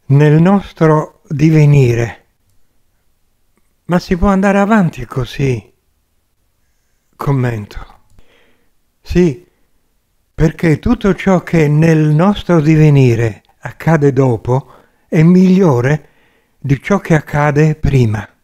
nel nostro divenire. Ma si può andare avanti così? Commento. Sì, perché tutto ciò che nel nostro divenire accade dopo è migliore di ciò che accade prima.